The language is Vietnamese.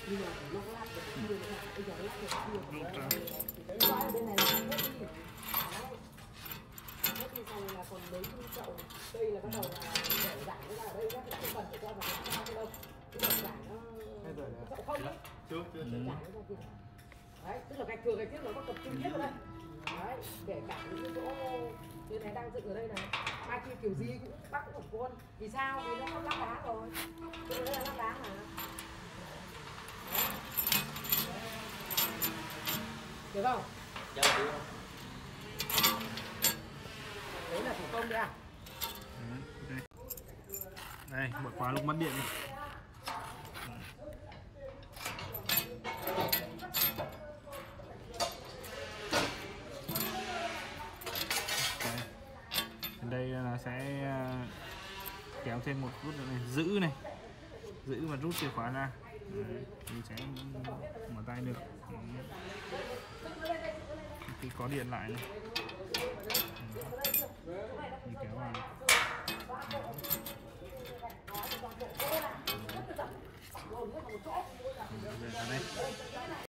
nhưng mà nó có lát được chưa nữa, bây giờ lát được chưa cái ở bên này là hết đi. Hết đi xong là còn mấy chậu đây là bắt đầu là để rải cái ra đây, các không cần phải cho vào cái đâu, cái chậu rải nó chậu không đấy, chưa rải nó ra kia. Đấy, tức là gạch thừa gạch tiếp nó có tập trung hết vào đây. Đấy, để cả những cái chỗ như này đang dựng ở đây này, mai kia kiểu gì cũng bắt cũng phải con. Vì sao? Vì nó có lát đá rồi, đây là lát đá mà. Được không? Dạ được. Đấy là thủ công đấy à? Đây, đây mở khóa lúc mất điện này. Đây là sẽ kéo thêm một nút nữa này, giữ này, giữ và rút chìa khóa ra. Đấy, thì sẽ mở tay được. Khi có điện lại này, thì kéo vào. Đây.